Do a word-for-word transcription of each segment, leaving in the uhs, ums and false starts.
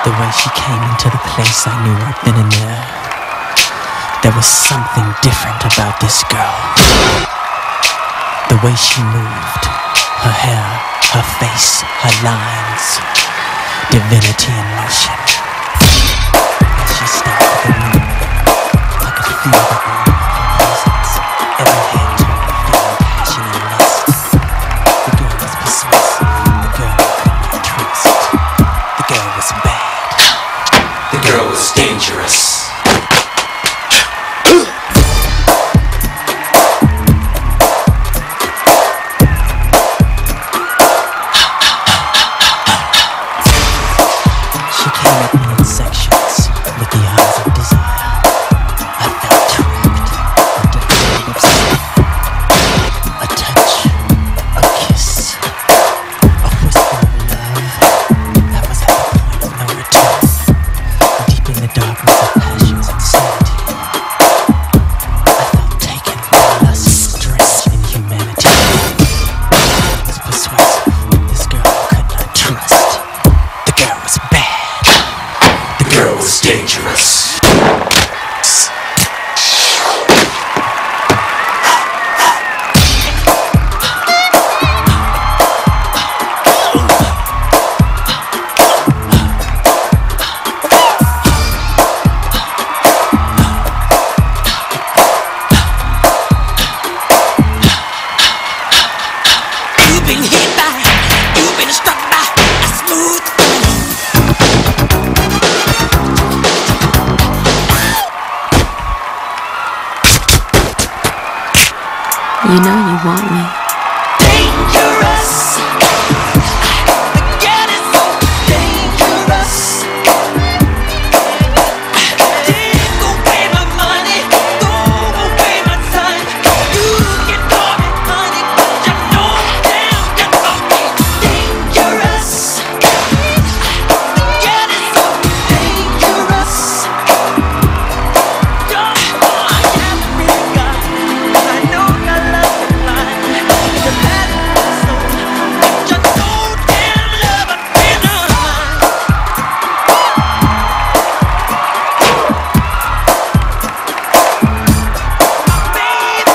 The way she came into the place, I knew right then and there. There was something different about this girl. The way she moved, her hair, her face, her lines, divinity in motion. As she stepped to the room, I could feel the aura of her presence. Every head turned, feeling passion and lust. The girl was persuasive, the girl I could not trust. The girl was bad. The girl was dangerous. She came at me in sections with the eyes of desire. I felt trapped, addicted, obsessed. A touch, a kiss, a whisper of love. That was at the point of no return. Deep in the darkness of passion's insanity, I felt taken by lust, drenched in humanity. I was persuasive. This girl I could not trust. The girl was bad. The girl was dangerous. You've been hit by, you've been struck by a smooth You know you want me. dangerous. The girl is so dangerous. Take away my money, throw away my time. You can call me honey, but you know damn good for me. Dangerous. The girl is so dangerous. You're all I ever really got. I know your love is blind. You had it so, but you know damn love I cannot find. Baby,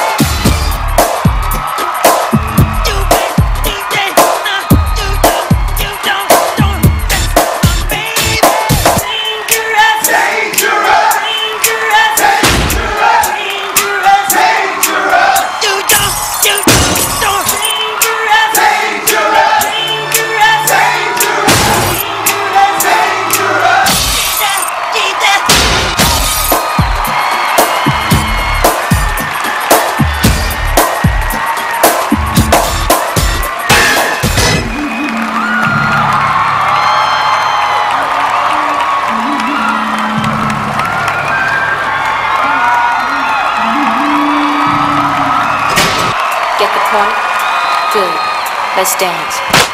you been D J, nah, you don't, you don't, don't mess with my baby. Dangerous, dangerous, dangerous, dangerous, dangerous. You don't, you don't, don't dangerous, dangerous, dangerous, dangerous, dangerous. Jesus, Jesus. Get the point? Good. Let's dance.